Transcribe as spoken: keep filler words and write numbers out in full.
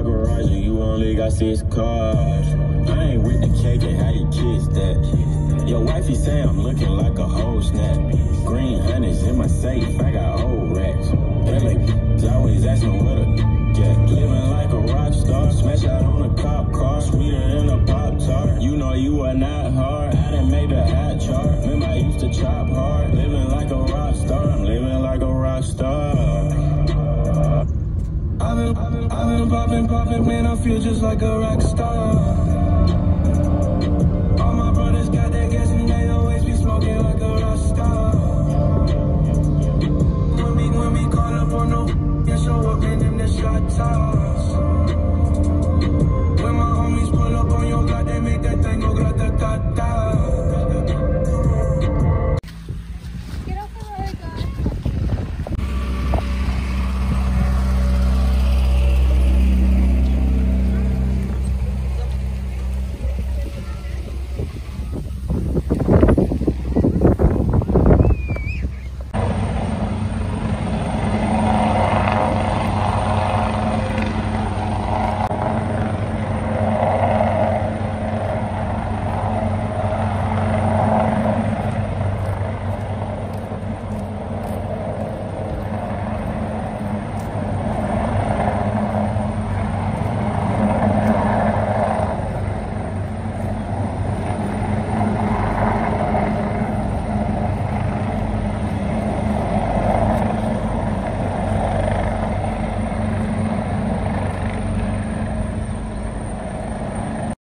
garage and you only got six cars. I ain't with the cake and how you kiss that. Your wifey say I'm looking like a whole snap. Green honey's in my safe, I got old racks. They always asking what a get. Living like a rock star, smash out on a cop car, sweeter than a Pop-Tart. You know you are not hard, I done made the hot chart. Remember I used to chop hard, living like a rock star. I'm living like a rock star. I've been, I've been, I've been popping, popping, man, I feel just like a rock star.